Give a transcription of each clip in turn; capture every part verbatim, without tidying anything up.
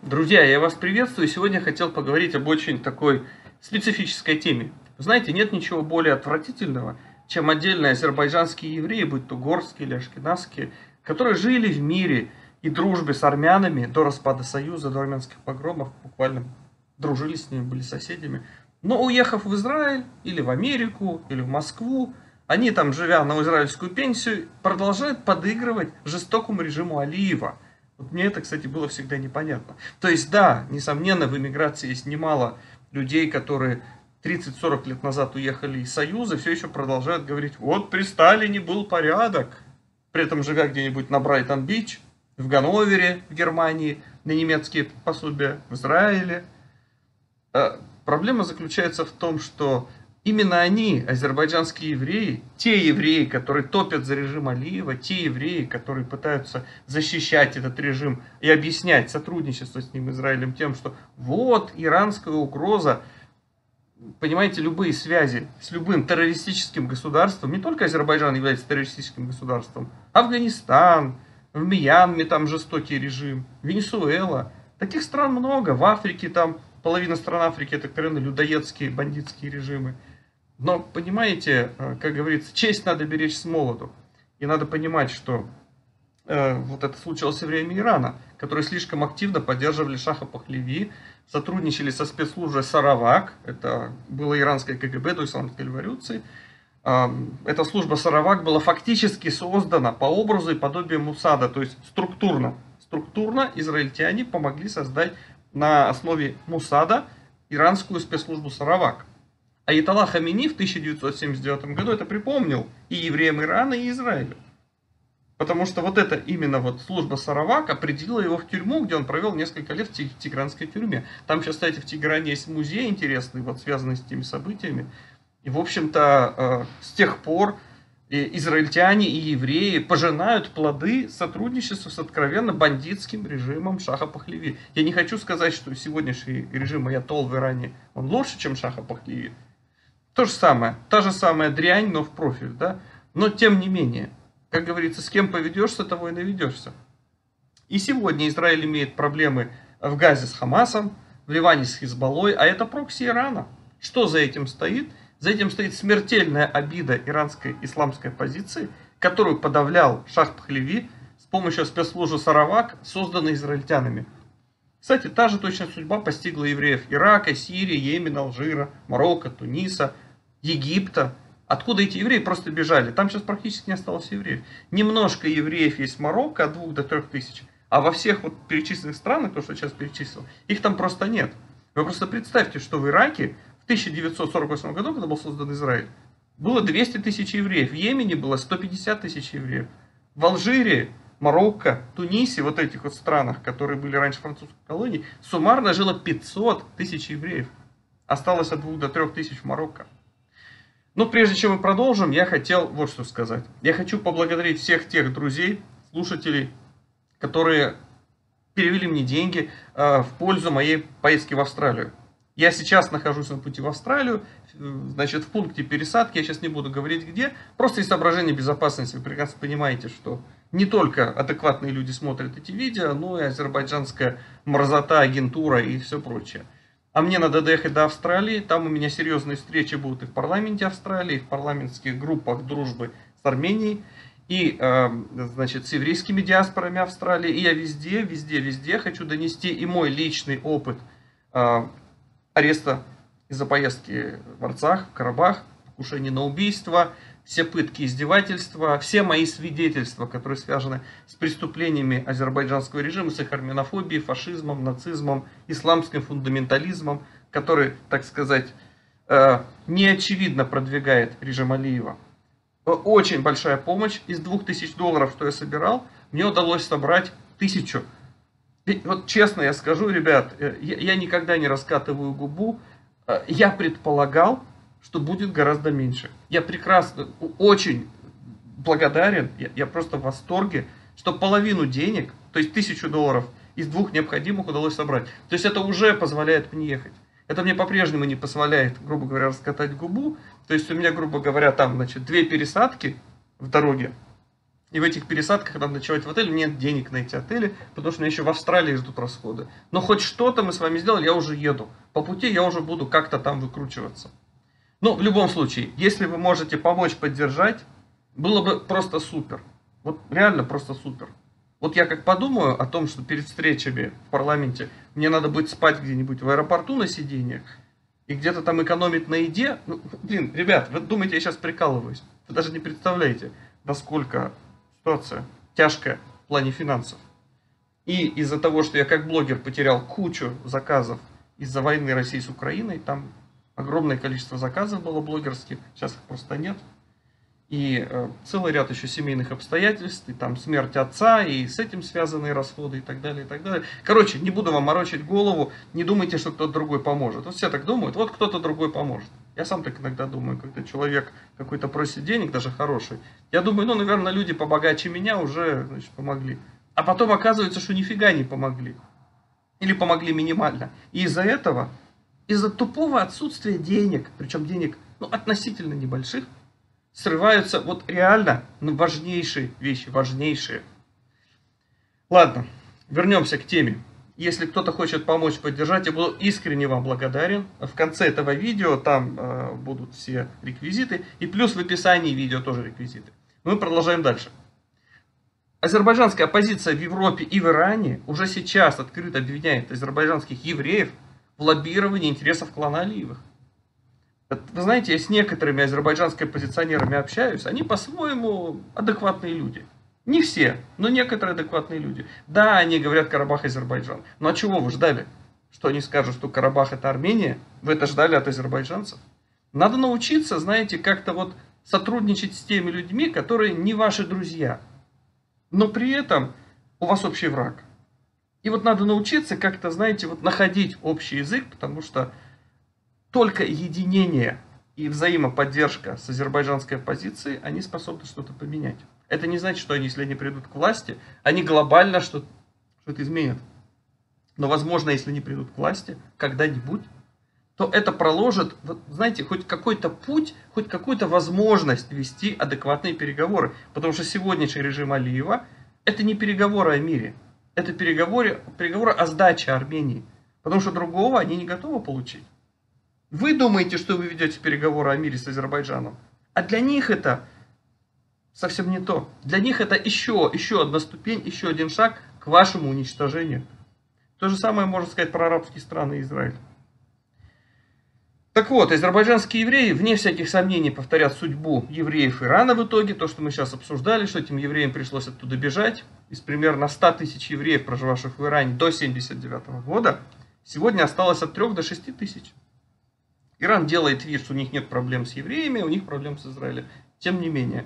Друзья, я вас приветствую. Сегодня хотел поговорить об очень такой специфической теме. Знаете, нет ничего более отвратительного, чем отдельные азербайджанские евреи, будь то горские или ашкеназские, которые жили в мире и дружбе с армянами до распада Союза, до армянских погромов, буквально дружили с ними, были соседями. Но уехав в Израиль, или в Америку, или в Москву, они там, живя на израильскую пенсию, продолжают подыгрывать жестокому режиму Алиева. Вот мне это, кстати, было всегда непонятно. То есть, да, несомненно, в эмиграции есть немало людей, которые тридцать-сорок лет назад уехали из Союза, все еще продолжают говорить, вот при Сталине был порядок. При этом живя где-нибудь на Брайтон-Бич, в Ганновере, в Германии, на немецкие пособия, в Израиле. Проблема заключается в том, что именно они, азербайджанские евреи, те евреи, которые топят за режим Алиева, те евреи, которые пытаются защищать этот режим и объяснять сотрудничество с ним, Израилем, тем, что вот иранская угроза, понимаете, любые связи с любым террористическим государством, не только Азербайджан является террористическим государством, Афганистан, в Мьянме там жестокий режим, Венесуэла, таких стран много, в Африке там половина стран Африки это откровенно людоедские, бандитские режимы. Но, понимаете, как говорится, честь надо беречь с молоду. И надо понимать, что э, вот это случилось во время Ирана, которые слишком активно поддерживали Шаха Пахлеви, сотрудничали со спецслужбой Саравак, это было иранское КГБ до исламской революции. Э, эта служба Саравак была фактически создана по образу и подобию Мусада, то есть структурно. Структурно израильтяне помогли создать на основе Мусада иранскую спецслужбу Саравак. Аятолла Хамини в тысяча девятьсот семьдесят девятом году это припомнил и евреям Ирана, и Израилю. Потому что вот эта именно вот служба Саравак определила его в тюрьму, где он провел несколько лет в тегеранской тюрьме. Там сейчас, кстати, в Тегеране есть музей интересный, вот связанный с теми событиями. И, в общем-то, с тех пор израильтяне и евреи пожинают плоды сотрудничества с откровенно бандитским режимом Шаха Пахлеви. Я не хочу сказать, что сегодняшний режим аятолл в Иране, он лучше, чем Шаха Пахлеви. То же самое, та же самая дрянь, но в профиль, да? Но тем не менее, как говорится, с кем поведешься, того и наведешься. И сегодня Израиль имеет проблемы в Газе с Хамасом, в Ливане с Хизбаллой, а это прокси Ирана. Что за этим стоит? За этим стоит смертельная обида иранской исламской оппозиции, которую подавлял Шах Пахлеви с помощью спецслужбы Саравак, созданной израильтянами. Кстати, та же точная судьба постигла евреев Ирака, Сирии, Йемена, Алжира, Марокко, Туниса, Египта. Откуда эти евреи просто бежали? Там сейчас практически не осталось евреев. Немножко евреев есть в Марокко, от двух до трех тысяч. А во всех вот перечисленных странах, то, что я сейчас перечислил, их там просто нет. Вы просто представьте, что в Ираке в тысяча девятьсот сорок восьмом году, когда был создан Израиль, было двести тысяч евреев. В Йемене было сто пятьдесят тысяч евреев. В Алжире, Марокко, Тунисе, вот этих вот странах, которые были раньше французской колонией, суммарно жило пятьсот тысяч евреев. Осталось от двух до трех тысяч в Марокко. Но прежде чем мы продолжим, я хотел вот что сказать. Я хочу поблагодарить всех тех друзей, слушателей, которые перевели мне деньги э, в пользу моей поездки в Австралию. Я сейчас нахожусь на пути в Австралию, значит, в пункте пересадки, я сейчас не буду говорить где, просто из соображений безопасности. Вы прекрасно понимаете, что не только адекватные люди смотрят эти видео, но и азербайджанская мразота, агентура и все прочее. А мне надо доехать до Австралии, там у меня серьезные встречи будут и в парламенте Австралии, и в парламентских группах дружбы с Арменией, и, э, значит, с еврейскими диаспорами Австралии. И я везде, везде, везде хочу донести и мой личный опыт э, ареста из-за поездки в Арцах, в Карабах, покушение на убийство, все пытки, издевательства, все мои свидетельства, которые связаны с преступлениями азербайджанского режима, с их армянофобией, фашизмом, нацизмом, исламским фундаментализмом, который, так сказать, неочевидно продвигает режим Алиева. Очень большая помощь. Из двух тысяч долларов, что я собирал, мне удалось собрать тысячу. И вот честно я скажу, ребят, я, я никогда не раскатываю губу. Я предполагал, что будет гораздо меньше. Я прекрасно, очень благодарен, я, я просто в восторге, что половину денег, то есть тысячу долларов, из двух необходимых удалось собрать. То есть это уже позволяет мне ехать. Это мне по-прежнему не позволяет, грубо говоря, раскатать губу. То есть у меня, грубо говоря, там, значит, две пересадки в дороге. И в этих пересадках надо ночевать в отеле, нет денег на эти отели, потому что меня еще в Австралии ждут расходы. Но хоть что-то мы с вами сделали, я уже еду. По пути я уже буду как-то там выкручиваться. Ну, в любом случае, если вы можете помочь, поддержать, было бы просто супер. Вот реально просто супер. Вот я как подумаю о том, что перед встречами в парламенте мне надо будет спать где-нибудь в аэропорту на сиденьях и где-то там экономить на еде. Ну, блин, ребят, вы думаете, я сейчас прикалываюсь? Вы даже не представляете, насколько ситуация тяжкая в плане финансов. И из-за того, что я как блогер потерял кучу заказов из-за войны России с Украиной, там огромное количество заказов было блогерских, сейчас их просто нет. И э, целый ряд еще семейных обстоятельств, и там смерть отца, и с этим связанные расходы, и так далее, и так далее. Короче, не буду вам морочить голову, не думайте, что кто-то другой поможет. Вот все так думают, вот кто-то другой поможет. Я сам так иногда думаю, когда человек какой-то просит денег, даже хороший. Я думаю, ну, наверное, люди побогаче меня уже, значит, помогли. А потом оказывается, что нифига не помогли. Или помогли минимально. И из-за этого, из-за тупого отсутствия денег, причем денег, ну, относительно небольших, срываются вот реально ну, важнейшие вещи, важнейшие. Ладно, вернемся к теме. Если кто-то хочет помочь, поддержать, я буду искренне вам благодарен. В конце этого видео там э, будут все реквизиты. И плюс в описании видео тоже реквизиты. Мы продолжаем дальше. Азербайджанская оппозиция в Европе и в Иране уже сейчас открыто обвиняет азербайджанских евреев в лоббировании интересов клана Алиевых. Вы знаете, я с некоторыми азербайджанскими оппозиционерами общаюсь, они по-своему адекватные люди. Не все, но некоторые адекватные люди. Да, они говорят Карабах Азербайджан. Но а чего вы ждали? Что они скажут, что Карабах это Армения? Вы это ждали от азербайджанцев? Надо научиться, знаете, как-то вот сотрудничать с теми людьми, которые не ваши друзья. Но при этом у вас общий враг. И вот надо научиться как-то, знаете, вот находить общий язык, потому что только единение и взаимоподдержка с азербайджанской оппозицией, они способны что-то поменять. Это не значит, что они, если они придут к власти, они глобально что-то, что-то изменят. Но, возможно, если они придут к власти когда-нибудь, то это проложит, вот, знаете, хоть какой-то путь, хоть какую-то возможность вести адекватные переговоры. Потому что сегодняшний режим Алиева – это не переговоры о мире. Это переговоры, переговоры о сдаче Армении. Потому что другого они не готовы получить. Вы думаете, что вы ведете переговоры о мире с Азербайджаном, а для них это совсем не то. Для них это еще, еще одна ступень, еще один шаг к вашему уничтожению. То же самое можно сказать про арабские страны и Израиль. Так вот, азербайджанские евреи, вне всяких сомнений, повторят судьбу евреев Ирана в итоге. То, что мы сейчас обсуждали, что этим евреям пришлось оттуда бежать. Из примерно ста тысяч евреев, проживавших в Иране до семьдесят девятого года, сегодня осталось от трёх до шести тысяч. Иран делает вид, что у них нет проблем с евреями, у них проблем с Израилем. Тем не менее.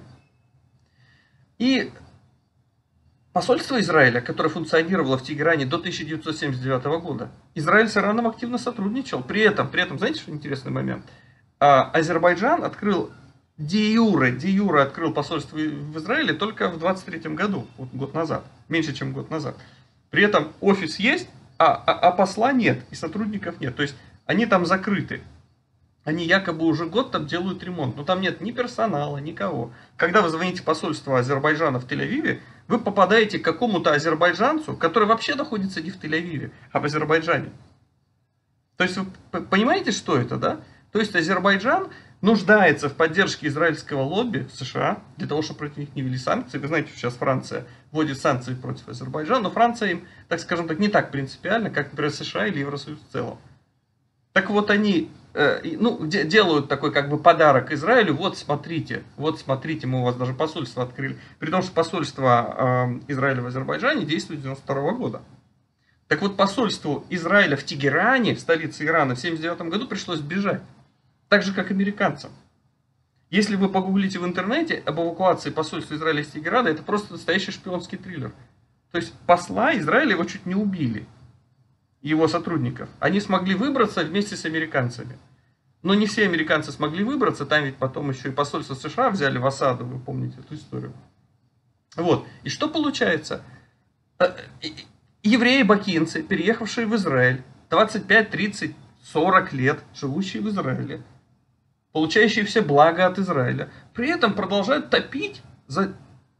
И посольство Израиля, которое функционировало в Тегеране до тысяча девятьсот семьдесят девятого года, Израиль с Ираном активно сотрудничал. При этом, при этом, знаете, что интересный момент? Азербайджан открыл де-юре, де-юре открыл посольство в Израиле только в двадцать третьем году, вот год назад, меньше чем год назад. При этом офис есть, а, а, а посла нет, и сотрудников нет. То есть они там закрыты. Они якобы уже год там делают ремонт, но там нет ни персонала, никого. Когда вы звоните в посольство Азербайджана в Тель-Авиве, вы попадаете к какому-то азербайджанцу, который вообще находится не в Тель-Авиве, а в Азербайджане. То есть вы понимаете, что это, да? То есть Азербайджан нуждается в поддержке израильского лобби США, для того, чтобы против них не ввели санкции. Вы знаете, что сейчас Франция вводит санкции против Азербайджана, но Франция им, так скажем так, не так принципиально, как, например, США или Евросоюз в целом. Так вот они э, ну, де, делают такой как бы подарок Израилю. Вот смотрите, вот смотрите, мы у вас даже посольство открыли. При том, что посольство э, Израиля в Азербайджане действует с девяносто второго года. Так вот, посольству Израиля в Тегеране, в столице Ирана, в семьдесят девятом году пришлось бежать. Так же, как американцам. Если вы погуглите в интернете об эвакуации посольства Израиля из Тегерана, это просто настоящий шпионский триллер. То есть посла Израиля его чуть не убили. Его сотрудников. Они смогли выбраться вместе с американцами. Но не все американцы смогли выбраться. Там ведь потом еще и посольство США взяли в осаду. Вы помните эту историю. Вот. И что получается? Евреи-бакинцы, переехавшие в Израиль, двадцать пять, тридцать, сорок лет, живущие в Израиле, получающие все блага от Израиля, при этом продолжают топить за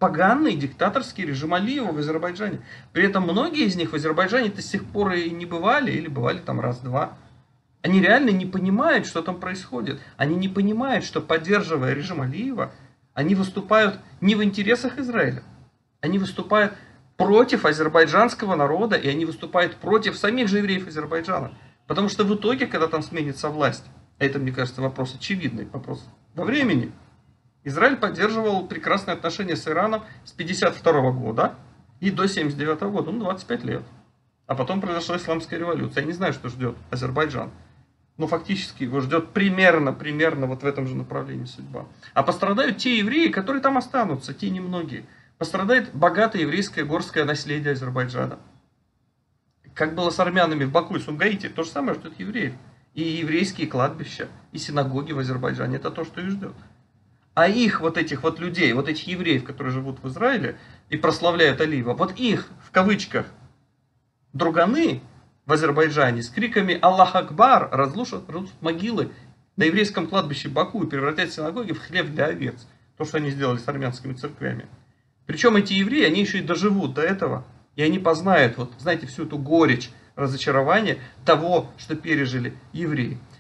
поганый диктаторский режим Алиева в Азербайджане. При этом многие из них в Азербайджане до сих пор и не бывали, или бывали там раз-два. Они реально не понимают, что там происходит. Они не понимают, что, поддерживая режим Алиева, они выступают не в интересах Израиля. Они выступают против азербайджанского народа, и они выступают против самих же евреев Азербайджана. Потому что в итоге, когда там сменится власть, а это, мне кажется, вопрос очевидный, вопрос во времени, Израиль поддерживал прекрасные отношения с Ираном с пятьдесят второго года и до семьдесят девятого года, ну двадцать пять лет. А потом произошла исламская революция. Я не знаю, что ждет Азербайджан. Но фактически его ждет примерно, примерно вот в этом же направлении судьба. А пострадают те евреи, которые там останутся, те немногие. Пострадает богатое еврейское горское наследие Азербайджана. Как было с армянами в Баку и Сумгаите, то же самое ждет евреев. И еврейские кладбища, и синагоги в Азербайджане, это то, что их ждет. А их, вот этих вот людей, вот этих евреев, которые живут в Израиле и прославляют Алиева, вот их, в кавычках, друганы в Азербайджане с криками «Аллах Акбар» разрушат, разрушат могилы на еврейском кладбище Баку и превратят синагоги в хлеб для овец. То, что они сделали с армянскими церквями. Причем эти евреи, они еще и доживут до этого, и они познают, вот, знаете, всю эту горечь разочарования того, что пережили евреи.